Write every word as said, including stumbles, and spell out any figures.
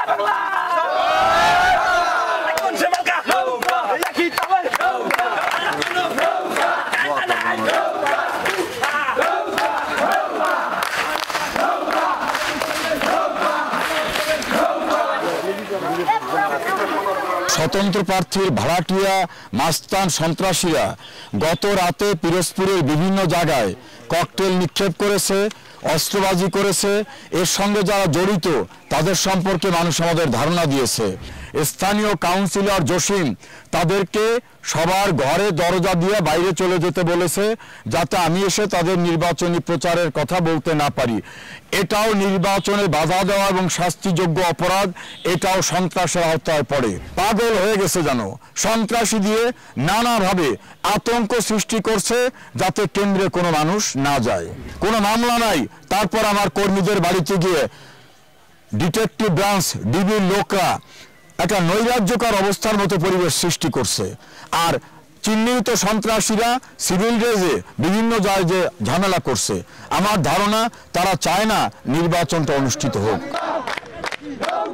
स्वतंत्र प्रार्थीर भाड़ाटिया मास्तान सन्त्रासीरा गत राते पिरोजपुरेर विभिन्न जायगाय ककटेल निक्षेप करेছে अस्त्रबाजी करेছে এর সঙ্গে যারা জড়িত তাদের সম্পর্কে মানুষ আমাদের ধারণা দিয়েছে স্থানীয় কাউন্সিলর জসিম তাদেরকে সবার ঘরে দরজা দিয়ে বাইরে চলে যেতে বলেছে যাতে আমি এসে তাদের নির্বাচনী প্রচারের কথা বলতে না পারি এটাও নির্বাচনে বাধা দেওয়া এবং শাস্তিযোগ্য অপরাধ এটাও সন্ত্রাসের আওতায় পড়ে পাগল হয়ে গেছে জানো সন্ত্রাসী দিয়ে নানাভাবে আতঙ্ক সৃষ্টি করছে যাতে কেন্দ্রে কোনো মানুষ না যায় কোনো মামলা নাই তারপর আমার কর্মীদের বাড়িতে গিয়ে ডিটেকটিভ ব্রাঞ্চ ডিবির লোকরা একটা নৈরাজ্যকর অবস্থার মতো পরিবেশ সৃষ্টি করছে আর চিহ্নিত সন্ত্রাসীরা সিভিল ড্রেসে বিভিন্ন জায়গায় ঝামেলা করছে আমার ধারণা তারা চায় না নির্বাচনটা অনুষ্ঠিত হোক